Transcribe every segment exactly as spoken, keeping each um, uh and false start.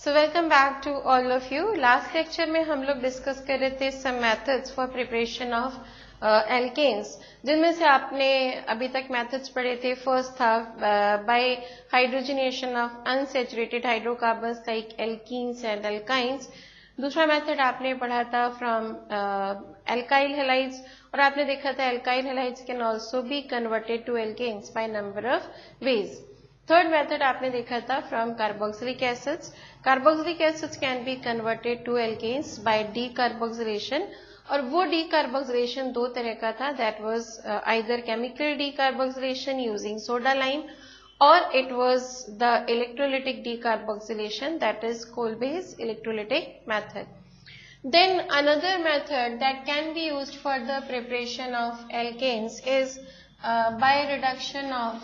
So welcome back to all of you. Last lecture में हम लोग डिस्कस कर रहे थे some methods for preparation of uh, alkanes, जिनमें से आपने अभी तक methods पढ़े थे. First था uh, by hydrogenation of unsaturated hydrocarbons like alkenes and alkynes. दूसरा मेथड आपने पढ़ा था फ्रॉम alkyl halides और आपने देखा था alkyl halides can also be converted to alkanes by number of ways. Third method आपने देखा था from carboxylic acids. Carboxylic acids can be converted to alkanes by decarboxylation और वो डीकार्बोक्सिलेशन दो तरह का था. That was either chemical decarboxylation using soda lime or it was the electrolytic decarboxylation, that is coal based electrolytic method. Then another method that can be used for the preparation of alkanes is uh, by reduction of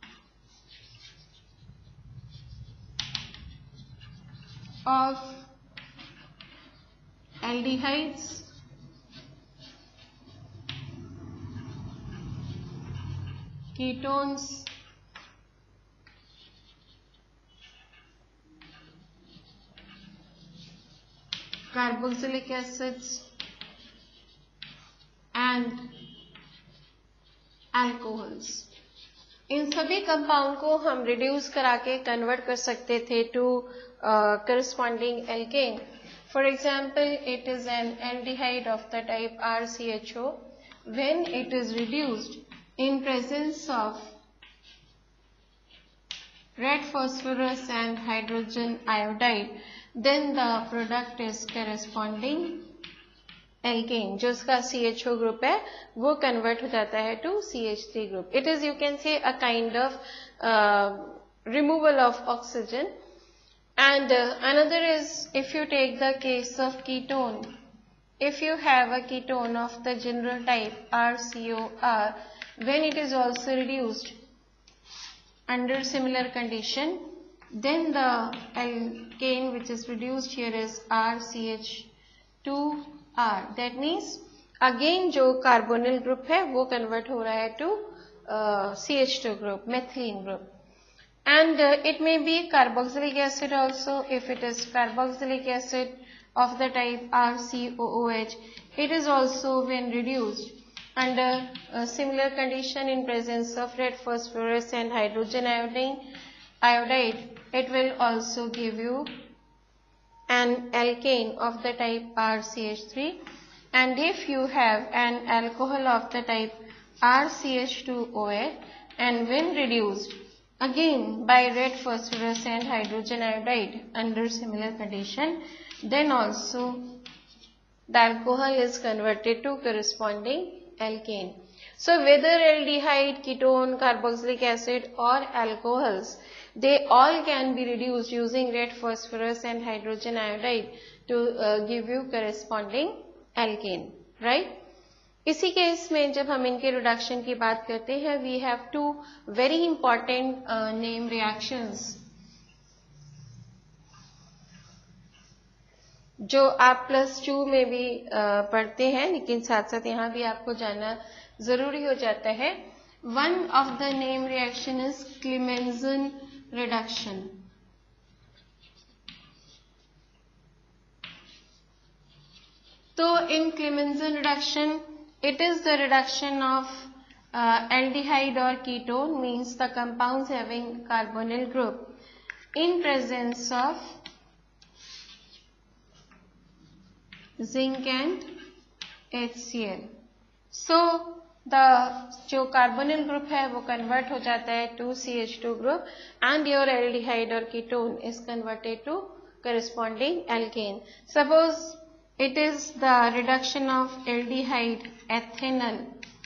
of aldehydes ketones carboxylic acids and alcohols. इन सभी compound को हम reduce करा के convert कर सकते थे to corresponding alkane. For example, it is an aldehyde of the type R C H O. When it is reduced in presence of red phosphorus and hydrogen iodide, then the product is corresponding alkane. जो उसका C H O group है वो convert हो जाता है to C H three group. It is, you can say, a kind of uh, removal of oxygen. And uh, another is, if you take the case of ketone, if you have a ketone of the general type R C O R, when it is also reduced under similar condition, then the alkane which is reduced here is R C H two R. That means again जो carbonyl group है वो convert हो रहा है to uh, C H two group, methylene group. And uh, it may be carboxylic acid also. If it is carboxylic acid of the type R C O O H, it is also when reduced under a similar condition in presence of red phosphorus and hydrogen iodine iodide, it will also give you an alkane of the type R C H three. And if you have an alcohol of the type R C H two O eight, and when reduced again by red phosphorus and hydrogen iodide under similar condition, then also the alcohol is converted to corresponding alkane. So whether aldehyde, ketone, carboxylic acid or alcohols, they all can be reduced using red phosphorus and hydrogen iodide to uh, give you corresponding alkane, right? इसी case में जब हम इनके reduction की बात करते हैं, we have two very important uh, name reactions जो आप प्लस टू में भी uh, पढ़ते हैं, लेकिन साथ साथ यहाँ भी आपको जानना जरूरी हो जाता है. One of the name reaction is Clemmensen reduction. So in Clemmensen reduction, it is the reduction of uh, aldehyde or ketone, means the compounds having carbonyl group, in presence of zinc and H C l. So the जो carbonyl group है वो convert हो जाता है to C H two group and your aldehyde or ketone is converted to corresponding alkane. Suppose it is the reduction of aldehyde ethanol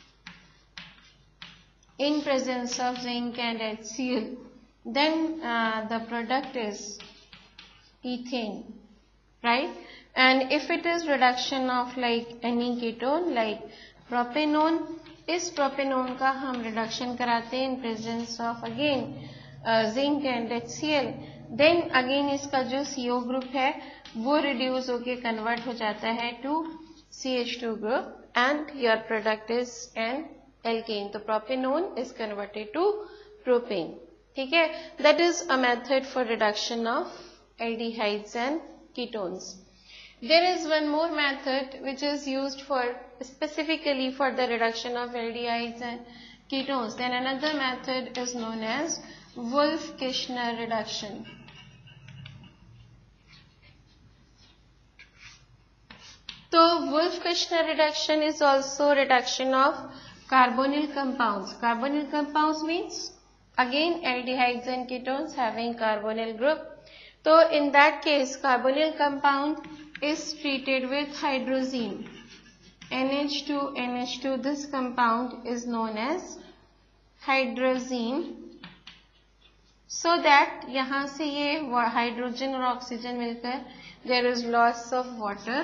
in presence of zinc and H C l, then uh, the product is ethane, right? And if it is reduction of like any ketone like propanone, इस propanone का हम reduction कराते हैं in presence of again zinc and H C L, then again इसका जो C O group है वो reduce होके कन्वर्ट हो जाता है to C H two group and your product is an alkane. तो propanone is converted to propane. ठीक है, that is a method for reduction of aldehydes and ketones. There is one more method which is used for specifically for the reduction of aldehydes and ketones. Then another method is known as Wolf Kischner reduction. So Wolf Kischner reduction is also reduction of carbonyl compounds. Carbonyl compounds means again aldehydes and ketones having carbonyl group. So in that case carbonyl compound is treated with hydrazine. N H two N H two, this compound is known as hydrazine. So that यहाँ से ये hydrogen और oxygen मिलकर there is loss of water.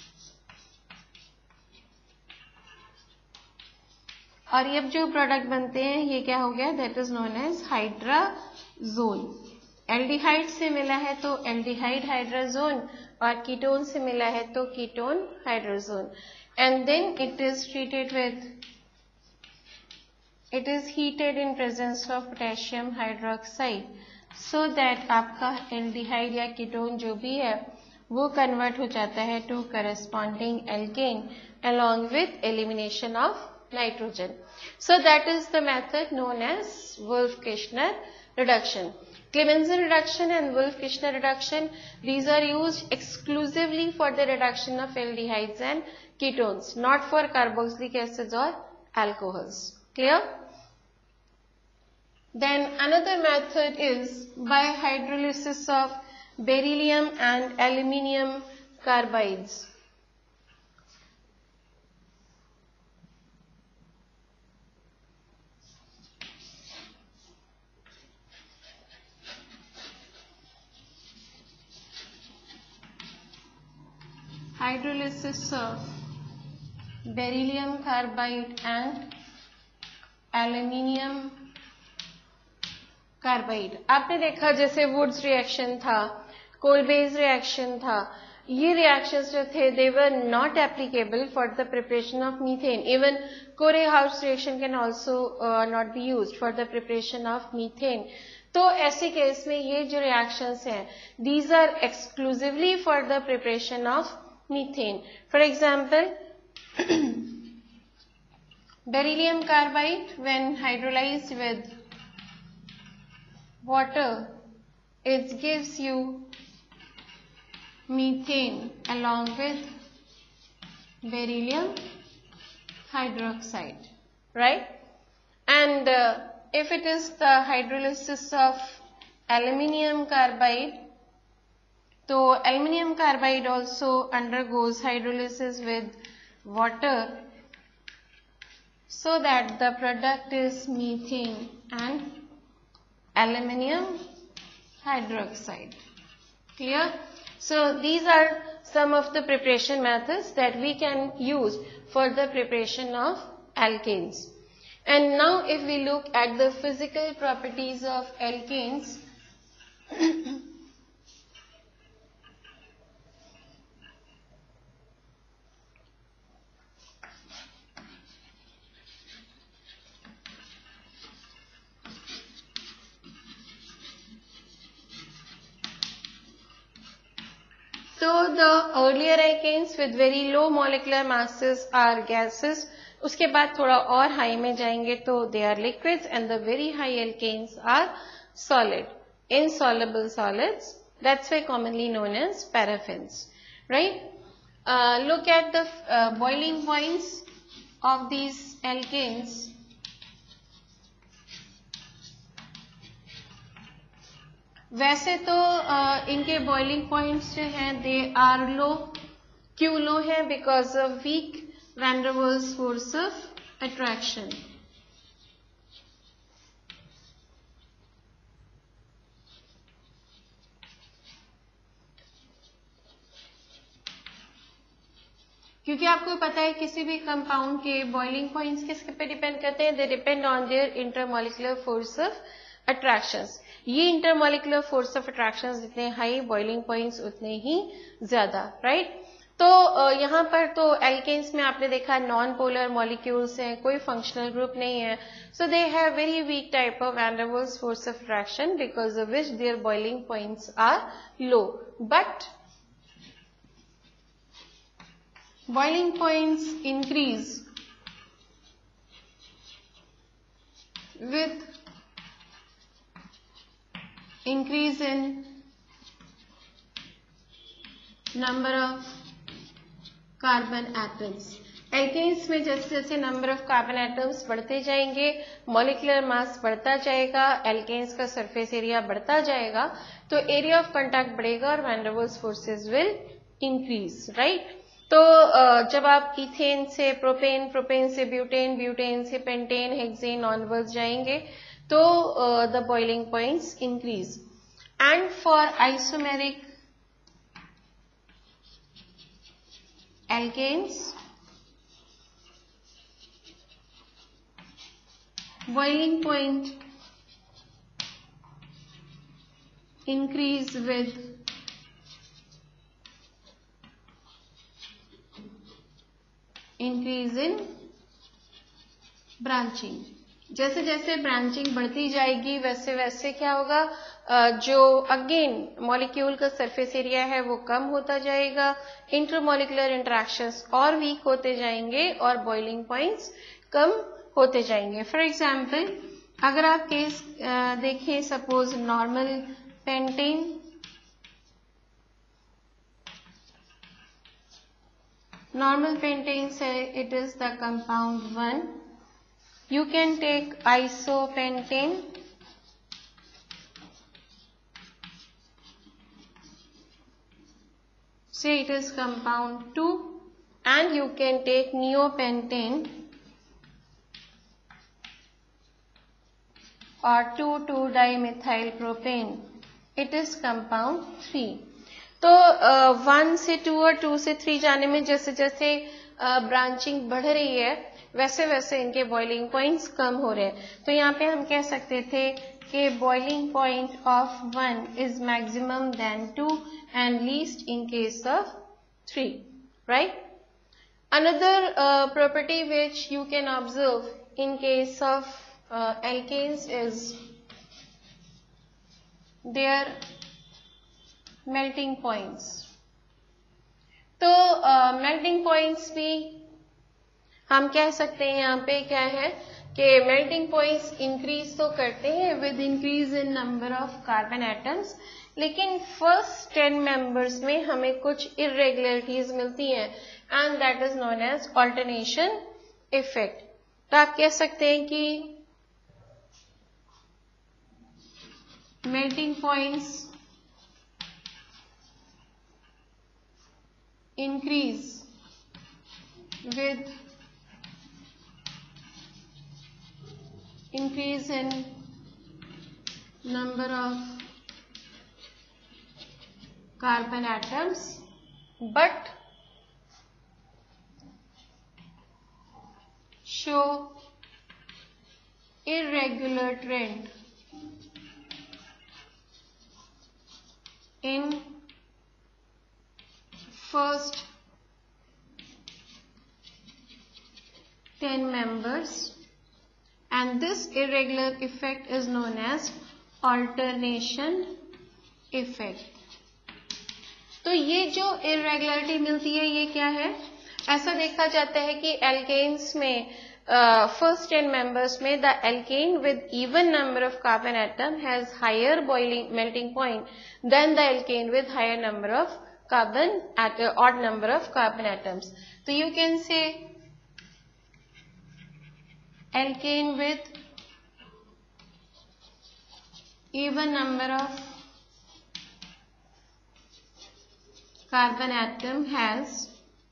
और ये जो product बनते हैं ये क्या हो गया, that is known as hydrazone. Aldehyde से मिला है तो एल्डिहाइड हाइड्राजोन और कीटोन से मिला है तो ketone hydrazone. And then it is treated with, it is heated in presence of potassium hydroxide so that आपका एल्डिहाइड या कीटोन जो भी है वो कन्वर्ट हो जाता है to corresponding alkane along with elimination of nitrogen. So that is the method known as Wolf Kischner reduction. Clemmensen reduction and Wolf Kischner reduction, these are used exclusively for the reduction of aldehydes and ketones, not for carboxylic acids or alcohols. Clear? Then another method is by hydrolysis of beryllium and aluminium carbides. Hydrolysis of beryllium carbide and aluminium carbide. आपने देखा जैसे Wurtz reaction था, कोल base reaction था, ये reactions जो थे they were not applicable for the preparation of methane. Even Corey-House reaction can also uh, not be used for the preparation of methane. तो ऐसे केस में ये जो रिएक्शंस हैं these are exclusively for the preparation of methane. For example, beryllium carbide when hydrolyzed with water, it gives you methane along with beryllium hydroxide, right? And uh, if it is the hydrolysis of aluminium carbide, so aluminium carbide also undergoes hydrolysis with water so that the product is methane and aluminium hydroxide. Clear? So these are some of the preparation methods that we can use for the preparation of alkanes. And now if we look at the physical properties of alkanes, so the earlier alkanes with very low molecular masses are gases. उसके बाद थोड़ा और high में जाएंगे तो they are liquids, and the very high alkanes are solid, insoluble solids. That's why commonly known as paraffins, right? Uh, look at the uh, boiling points of these alkanes. वैसे तो uh, इनके boiling points जो हैं they are लो. क्यों low है? Because of weak van der Waals force of attraction. क्योंकि आपको पता है किसी भी कंपाउंड के बॉइलिंग पॉइंट्स किसके पे डिपेंड करते हैं? They depend on their intermolecular force of attractions. ये इंटरमॉलिक्यूलर फोर्स ऑफ अट्रैक्शंस जितने हाई, बॉइलिंग पॉइंट्स उतने ही ज्यादा, राइट? तो यहाँ पर तो एल्केन्स में आपने देखा नॉन पोलर मॉलिक्यूल्स हैं, कोई फंक्शनल ग्रुप नहीं है. So they have very weak type of van der Waals force of fraction because of which their boiling points are low. But boiling points increase with increase in number of carbon atoms. Alkanes में जैसे जैसे number of carbon atoms बढ़ते जाएंगे, molecular mass बढ़ता जाएगा, alkanes का surface area बढ़ता जाएगा, तो एरिया ऑफ कांटेक्ट बढ़ेगा और van der Waals forces will increase, right. तो जब आप इथेन से प्रोपेन, प्रोपेन से ब्यूटेन, ब्यूटेन से पेंटेन, हेक्सेन ऑनवर्ड्स जाएंगे तो the boiling points increase. And for isomeric alkanes boiling point increase with increase in branching. जैसे जैसे ब्रांचिंग बढ़ती जाएगी वैसे वैसे क्या होगा, जो अगेन मॉलिक्यूल का सरफेस एरिया है वो कम होता जाएगा, इंटरमॉलिक्यूलर इंटरेक्शंस और वीक होते जाएंगे और बॉइलिंग पॉइंट्स कम होते जाएंगे. फॉर एग्जाम्पल अगर आप केस देखें, suppose normal pentane, normal pentane से it is the compound one. You can take isopentane, say it is compound two, and you can take neopentane or two two dimethyl propane, it is compound three. तो one से two और two से three जाने में जैसे जैसे branching uh, बढ़ रही है वैसे वैसे इनके बॉइलिंग पॉइंट्स कम हो रहे हैं. तो यहाँ पे हम कह सकते थे कि boiling point of one is maximum than two and least in case of three, right. Another property which you can observe in case of Uh, alkanes is their melting points. तो मेल्टिंग uh, पॉइंट्स भी हम कह सकते हैं यहाँ पे क्या है कि मेल्टिंग पॉइंट्स इंक्रीज तो करते हैं with increase in number of carbon atoms, लेकिन फर्स्ट टेन मेंबर्स में हमें कुछ इरेगुलरिटीज मिलती हैं and that is known as alternation effect. तो आप कह सकते हैं कि melting points increase with increase in number of carbon atoms, but show irregular trend in first ten members, and this irregular effect is known as alternation effect. तो ये जो irregularity मिलती है ये क्या है, ऐसा देखा जाता है कि alkanes में फर्स्ट टेन मेंबर्स में the alkane with even number of carbon atom has higher boiling melting point than the alkane with higher number of carbon odd number of carbon atoms. तो you can say alkane with even number of carbon atom has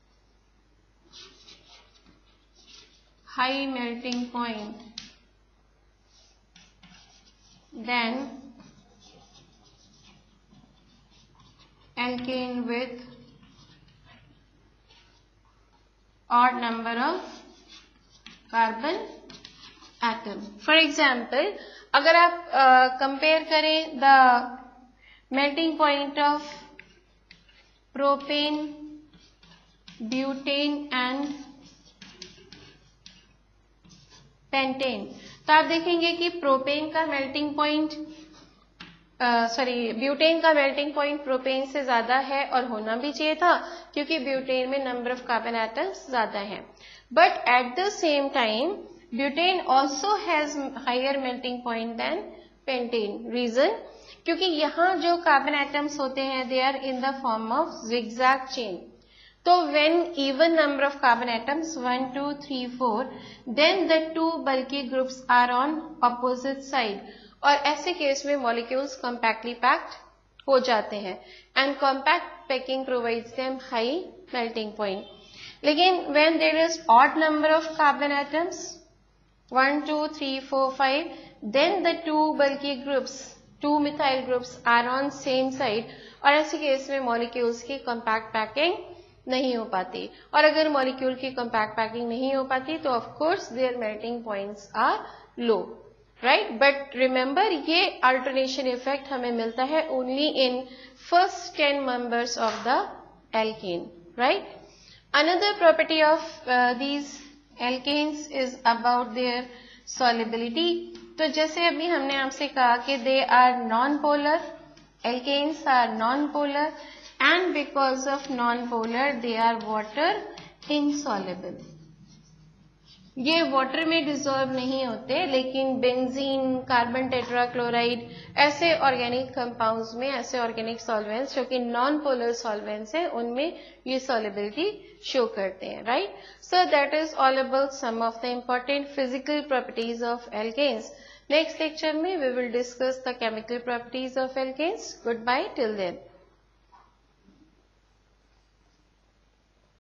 high melting point then alkane with odd number of carbon atom. For example, अगर आप compare uh, करें the melting point of propane butane and pentane. तो आप देखेंगे कि propane का melting point sorry butane का melting point propane से ज्यादा है, और होना भी चाहिए था क्योंकि ब्यूटेन में नंबर ऑफ कार्बन एटम्स ज्यादा है। But at the same time butane also has higher melting point than pentane. Reason, क्योंकि यहाँ जो कार्बन एटम्स होते हैं they are in the form of zigzag chain. तो when even number of carbon atoms one, two, three, four, then the two bulky groups are on opposite side, और ऐसे case में molecules compactly packed हो जाते हैं, and compact packing provides them high melting point. लेकिन when there is odd number of carbon atoms one, two, three, four, five, then the two bulky groups, two methyl groups are on same side, और ऐसे case में molecules की compact packing नहीं हो पाती, और अगर मॉलिक्यूल की कॉम्पैक्ट पैकिंग नहीं हो पाती तो of course their melting points are low, right. But remember ये अल्टरनेशन इफेक्ट हमें मिलता है only in first ten members of the alkane, right. Another property of these alkanes is about their solubility. तो जैसे अभी हमने आपसे कहा कि they are non polar, alkanes are non polar, and because of non-polar they are water insoluble. ये water में dissolve नहीं होते, लेकिन बेंजीन, कार्बन टेट्राक्लोराइड ऐसे ऑर्गेनिक कंपाउंड्स में, ऐसे ऑर्गेनिक सॉल्वेंट्स जो कि नॉन पोलर सॉल्वेंट्स हैं, उनमें ये सॉल्युबिलिटी शो करते हैं, right. So that is all about some of the important physical properties of alkanes. Next lecture में we will discuss the chemical properties of alkanes. Good bye till then.